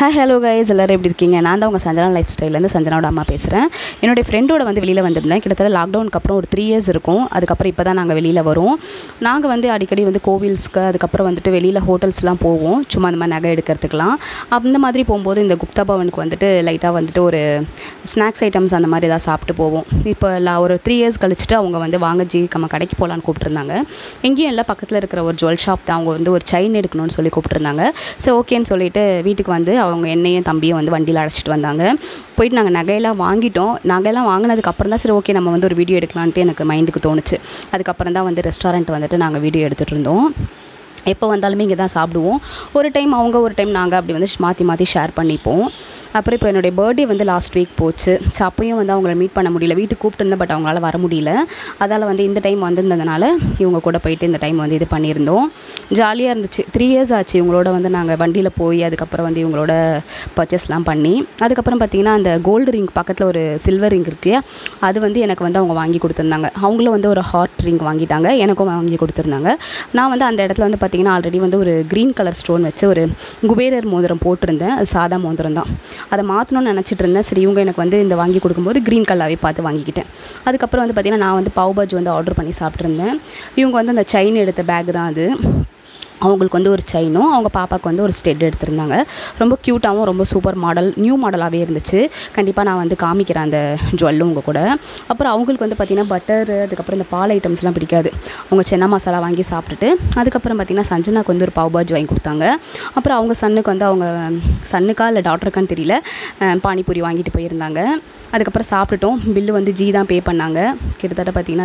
Hi hello guys, எல்லோரும் எப்படி இருக்கீங்க? நான் தான் உங்கள் சஞ்சனா லைஃப் ஸ்டைலேருந்து சஞ்சனாவோட அம்மா பேசுகிறேன். என்னுடைய ஃப்ரெண்டோட வெளியில் வந்திருந்தேன். கிட்டத்தட்ட லாக்டவுனுக்கு அப்புறம் ஒரு 3 இயர்ஸ் இருக்கும். அதுக்கப்புறம் இப்போ தான் நாங்கள் வெளியில் வரோம். நாங்கள் அடிக்கடி கோவில்ஸ்க்கு, அதுக்கப்புறம் வெளியில் ஹோட்டல்ஸ்லாம் போவோம். சும்மா அந்த மாதிரி நகை எடுக்கிறதுக்கெலாம். அந்த மாதிரி போகும்போது இந்த குப்தா பவனுக்கு லைட்டாக ஒரு ஸ்நாக்ஸ் ஐட்டம்ஸ் அந்த மாதிரி ஏதாவது சாப்பிட்டு போவோம். இப்போ ஒரு 3 இயர்ஸ் கழிச்சிட்டு அவங்க வாங்க ஜி நம்ம கடைக்கு போகலான்னு கூப்பிட்டுருந்தாங்க. எங்கேயும் இல்லை, பக்கத்தில் இருக்கிற ஒரு ஜுவல் ஷாப் தான். அவங்க ஒரு செயின் எடுக்கணும்னு சொல்லி கூப்பிட்டுருந்தாங்க. சரி ஓகேன்னு சொல்லிட்டு வீட்டுக்கு அவங்க என்னையும் தம்பியும் வண்டியில் அழைச்சிட்டு வந்தாங்க. போயிட்டு நாங்கள் நகையெல்லாம் வாங்கிட்டோம். நகையெல்லாம் வாங்கினதுக்கப்புறம் தான் சரி ஓகே நம்ம ஒரு வீடியோ எடுக்கலான்ட்டு எனக்கு மைண்டுக்கு தோணுச்சு. அதுக்கப்புறம் தான் ரெஸ்டாரண்ட் நாங்கள் வீடியோ எடுத்துகிட்டு இருந்தோம். எப்போ வந்தாலுமே இங்கே தான் சாப்பிடுவோம். ஒரு டைம் அவங்க, ஒரு டைம் நாங்கள் அப்படி மாற்றி மாற்றி ஷேர் பண்ணிப்போம். அப்புறம் இப்போ என்னுடைய பர்த்டே லாஸ்ட் வீக் போச்சு. ஸோ அப்போயும் அவங்கள மீட் பண்ண முடியல. வீட்டுக்கு கூப்பிட்டுருந்தேன், பட் அவங்களால வர முடியல. அதால் இந்த டைம் வந்திருந்ததுனால இவங்க கூட போயிட்டு இந்த டைம் இது பண்ணியிருந்தோம். ஜாலியாக இருந்துச்சு. 3 இயர்ஸ் ஆச்சு இவங்களோட நாங்கள் வண்டியில் போய் அதுக்கப்புறம் இவங்களோட பர்ச்சேஸ்லாம் பண்ணி. அதுக்கப்புறம் பார்த்திங்கன்னா அந்த கோல்டு ரிங் பக்கத்தில் ஒரு சில்வர் ரிங் இருக்குது, அது எனக்கு அவங்க வாங்கி கொடுத்துருந்தாங்க. அவங்களும் ஒரு ஹார்ட் ரிங் வாங்கிட்டாங்க, எனக்கும் வாங்கி கொடுத்துருந்தாங்க. நான் அந்த இடத்துல பார்த்திங்கன்னா ஆல்ரெடி ஒரு க்ரீன் கலர் ஸ்டோன் வச்சு ஒரு குபேரர் மோதிரம் போட்டிருந்தேன். அது சாதா மோதிரம் தான். அதை மாற்றணும்னு நினச்சிட்டு இருந்தேன். சரி இவங்க எனக்கு இந்த வாங்கி கொடுக்கும்போது க்ரீன் கலராகவே பார்த்து வாங்கிக்கிட்டேன். அதுக்கப்புறம் பார்த்திங்கன்னா நான் பாவ் பாஜி ஆர்டர் பண்ணி சாப்பிட்ருந்தேன். இவங்க அந்த செயின் எடுத்த பேக் தான் அது. அவங்களுக்கு ஒரு செயினும் அவங்க பாப்பாவுக்கு ஒரு ஸ்டெட் எடுத்திருந்தாங்க. ரொம்ப க்யூட்டாகவும் ரொம்ப சூப்பர் மாடல், நியூ மாடலாகவே இருந்துச்சு. கண்டிப்பாக நான் காமிக்கிறேன் அந்த ஜுவல்லும் உங்கள் கூட. அப்புறம் அவங்களுக்கு பார்த்திங்கன்னா பட்டர், அதுக்கப்புறம் இந்த பால் ஐட்டம்ஸ்லாம் பிடிக்காது. அவங்க சென்னா மசாலா வாங்கி சாப்பிட்டுட்டு அதுக்கப்புறம் பார்த்திங்கன்னா சஞ்சனாக்கு ஒரு பாவ் பாஜி வாங்கி கொடுத்தாங்க. அப்புறம் அவங்க சன்னுக்கு அவங்க சன்னுக்கா இல்லை டாக்டருக்கான்னு தெரியல, பானிபூரி வாங்கிட்டு போயிருந்தாங்க. அதுக்கப்புறம் சாப்பிட்டுட்டோம். பில்லு ஜி தான் பே பண்ணாங்க. கிட்டத்தட்ட பார்த்திங்கன்னா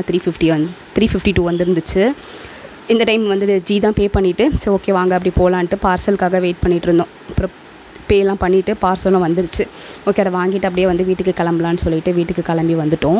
352 வந்துருந்துச்சு. இந்த டைம் ஜி தான் பே பண்ணிவிட்டு சரி ஓகே வாங்க அப்படி போகலான்ட்டு பார்சலுக்காக வெயிட் பண்ணிகிட்டு இருந்தோம். அப்புறம் பேலாம் பண்ணிவிட்டு பார்சலும் வந்துருச்சு. ஓகே அதை வாங்கிட்டு அப்படியே வீட்டுக்கு கிளம்பலான்னு சொல்லிட்டு வீட்டுக்கு கிளம்பி வந்துட்டோம்.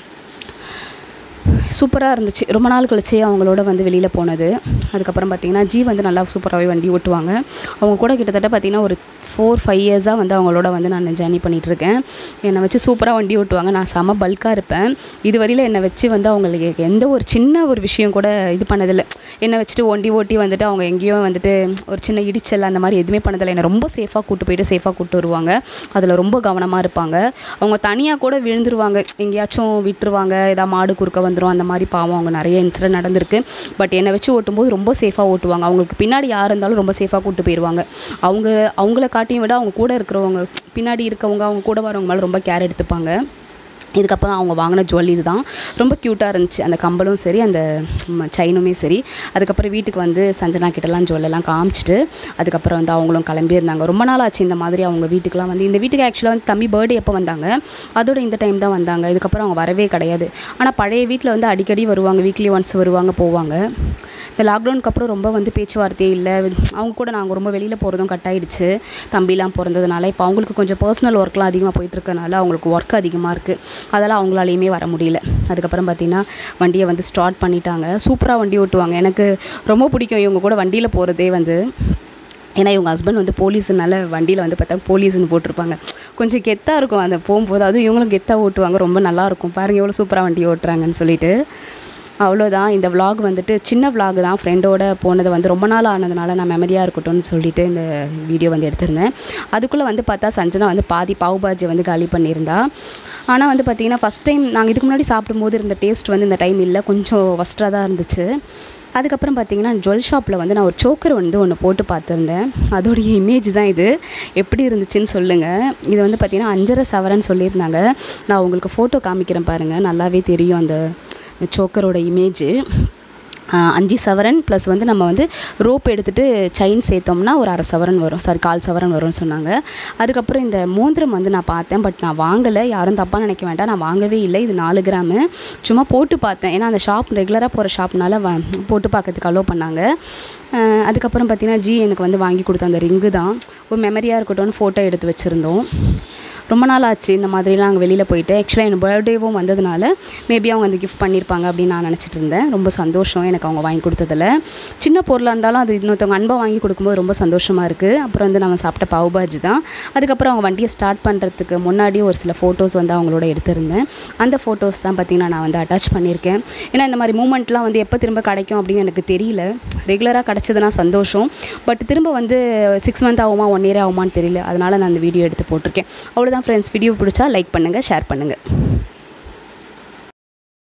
சூப்பராக இருந்துச்சு. ரொம்ப நாள் கழிச்சு அவங்களோட வெளியில் போனது. அதுக்கப்புறம் பார்த்திங்கன்னா ஜி நல்லா சூப்பராகவே வண்டி ஓட்டுவாங்க. அவங்க கூட கிட்டத்தட்ட பார்த்திங்கன்னா ஒரு 4-5 இயர்ஸாக அவங்களோட நான் ஜேர்னி பண்ணிகிட்ருக்கேன். என்னை வச்சு சூப்பராக வண்டி ஓட்டுவாங்க. நான் செம பல்காக இருப்பேன். இதுவரையில் என்னை வச்சு அவங்களுக்கு எந்த ஒரு சின்ன ஒரு விஷயம் கூட இது பண்ணதில்லை. என்னை வச்சுட்டு வண்டி ஓட்டி அவங்க எங்கேயும் ஒரு சின்ன இடிச்சல் அந்த மாதிரி எதுவுமே பண்ணதில்லை. என்னை ரொம்ப சேஃபாக கூப்பிட்டு போயிட்டு சேஃபாக கூப்பிட்டு வருவாங்க. அதில் ரொம்ப கவனமாக இருப்பாங்க. அவங்க தனியாக கூட விழுந்துருவாங்க, எங்கேயாச்சும் விட்டுருவாங்க, ஏதாவது மாடு குறுக்க வந்துடும், அந்த மாதிரி பாவம் அவங்க நிறைய இன்சிடென்ட் நடந்திருக்கு. பட் என்னை வச்சு ஓட்டும்போது ரொம்ப சேஃபாக ஓட்டுவாங்க. அவங்களுக்கு பின்னாடி யார் இருந்தாலும் ரொம்ப சேஃபாக கூப்பிட்டு போயிடுவாங்க. அவங்கள காட்டியும் விட அவங்க கூட இருக்கிறவங்க, பின்னாடி இருக்கவங்க, அவங்க கூட வரவங்க மேலே ரொம்ப கேர் எடுத்துப்பாங்க. இதுக்கப்புறம் அவங்க வாங்கின ஜுவல் இது தான். ரொம்ப க்யூட்டாக இருந்துச்சு. அந்த கம்பலும் சரி, அந்த செயினுமே சரி. அதுக்கப்புறம் வீட்டுக்கு சஞ்சனா கிட்டலாம் ஜுவல்லெல்லாம் காமிச்சிட்டு அதுக்கப்புறம் அவங்களும் கிளம்பியிருந்தாங்க. ரொம்ப நாள் ஆச்சு இந்த மாதிரி அவங்க வீட்டுக்கெலாம் இந்த வீட்டுக்கு ஆக்சுவலாக தம்பி பர்த்டே எப்போ வந்தாங்க, அதோட இந்த டைம் தான் வந்தாங்க. இதுக்கப்புறம் அவங்க வரவே கிடையாது. ஆனால் பழைய வீட்டில் அடிக்கடி வருவாங்க, வீக்லி ஒன்ஸ் வருவாங்க போவாங்க. இந்த லாக்டவுனுக்கு அப்புறம் ரொம்ப பேச்சுவார்த்தையே இல்லை. அவங்க கூட நாங்கள் ரொம்ப வெளியில் போகிறதும் கட் ஆகிடுச்சு. தம்பிலாம் பிறந்ததுனால இப்போ அவங்களுக்கு கொஞ்சம் பர்சனல் ஒர்க்லாம் அதிகமாக போயிட்டுருக்கனால அவங்களுக்கு ஒர்க் அதிகமாக இருக்குது. அதெல்லாம் அவங்களாலையுமே வர முடியல. அதுக்கப்புறம் பார்த்திங்கன்னா வண்டியை ஸ்டார்ட் பண்ணிட்டாங்க. சூப்பராக வண்டி ஓட்டுவாங்க. எனக்கு ரொம்ப பிடிக்கும் இவங்க கூட வண்டியில் போகிறதே. ஏன்னா இவங்க ஹஸ்பண்ட் போலீஸுனால வண்டியில் பார்த்தா போலீஸ்னு போட்டிருப்பாங்க. கொஞ்சம் கெத்தாக இருக்கும் அந்த போகும்போது. அதுவும் இவங்களும் கெத்தாக ஓட்டுவாங்க. ரொம்ப நல்லாயிருக்கும். பாருங்கள் எவ்வளோ சூப்பராக வண்டி ஓட்டுறாங்கன்னு சொல்லிட்டு. அவ்வளோதான். இந்த விலாக் சின்ன விலாக் தான். ஃப்ரெண்டோட போனது ரொம்ப நாள் ஆனதுனால நான் மெமரியாக இருக்கட்டும்னு சொல்லிட்டு இந்த வீடியோ எடுத்திருந்தேன். அதுக்குள்ளே பார்த்தா சஞ்சனா பாதி பாவ் பாஜி காலி பண்ணியிருந்தா. ஆனால் பார்த்திங்கன்னா ஃபஸ்ட் டைம் நாங்கள் இதுக்கு முன்னாடி சாப்பிடும்போது இருந்த டேஸ்ட் இந்த டைம் இல்லை, கொஞ்சம் ஃபஸ்ட்டாக தான் இருந்துச்சு. அதுக்கப்புறம் பார்த்திங்கன்னா ஜுவல் ஷாப்பில் நான் ஒரு சோக்கர் ஒன்று போட்டு பார்த்துருந்தேன். அதோடைய இமேஜ் தான் இது. எப்படி இருந்துச்சுன்னு சொல்லுங்கள். இது பார்த்திங்கன்னா 5.5 சவரன் சொல்லியிருந்தாங்க. நான் உங்களுக்கு ஃபோட்டோ காமிக்கிறேன் பாருங்கள், நல்லாவே தெரியும் அந்த சோக்கரோட இமேஜு. 5 சவரன் ப்ளஸ் நம்ம ரோப் எடுத்துகிட்டு செயின் சேர்த்தோம்னா ஒரு 1/2 சவரன் வரும், 1/4 சவரன் வரும்னு சொன்னாங்க. அதுக்கப்புறம் இந்த மோதிரம் நான் பார்த்தேன், பட் நான் வாங்கலை. யாரும் தப்பாக நினைக்க வேண்டாம், நான் வாங்கவே இல்லை. இது 4 கிராமு. சும்மா போட்டு பார்த்தேன். ஏன்னா அந்த ஷாப் ரெகுலராக போகிற ஷாப்னால போட்டு பார்க்கறதுக்கு அலோவ் பண்ணாங்க. அதுக்கப்புறம் பார்த்திங்கன்னா ஜி எனக்கு வாங்கி கொடுத்த அந்த ரிங்கு தான் ஒரு மெமரியாக இருக்கட்டும்னு ஃபோட்டோ எடுத்து வச்சுருந்தோம். ரொம்ப நாள் ஆச்சு இந்த மாதிரிலாம் நாங்கள் வெளியில் போயிட்டு. ஆக்சுவலாக என் பர்த்டேவும் வந்ததுனால மேபி அவங்க அந்த கிஃப்ட் பண்ணியிருப்பாங்க அப்படின்னு நான் நினச்சிட்டு இருந்தேன். ரொம்ப சந்தோஷம் எனக்கு அவங்க வாங்கி கொடுத்ததில். சின்ன பொருளாக இருந்தாலும் அது இன்னொருத்தவங்க அன்பை வாங்கி கொடுக்கும்போது ரொம்ப சந்தோஷமாக இருக்குது. அப்புறம் வந்து நம்ம சாப்பிட்ட பாவ் பாஜி தான். அதுக்கப்புறம் அவங்க வண்டியை ஸ்டார்ட் பண்ணுறதுக்கு முன்னாடி ஒரு சில ஃபோட்டோஸ் வந்து அவங்களோட எடுத்திருந்தேன். அந்த ஃபோட்டோஸ் தான் பார்த்திங்கன்னா நான் வந்து அட்டாச் பண்ணியிருக்கேன். ஏன்னா இந்த மாதிரி மூமெண்ட்லாம் வந்து எப்போ திரும்ப கிடைக்கும் அப்படின்னு எனக்கு தெரியல. ரெகுலராக கிடச்சதுன்னா சந்தோஷம். பட் திரும்ப வந்து 6 மந்த் ஆகுமா 1 இயர் ஆகுமான்னு தெரியல. அதனால் நான் அந்த வீடியோ எடுத்து போட்டிருக்கேன். அவ்வளோதான் ஃப்ரெண்ட்ஸ். வீடியோ பிடிச்சா லைக் பண்ணுங்கள், ஷேர் பண்ணுங்கள்.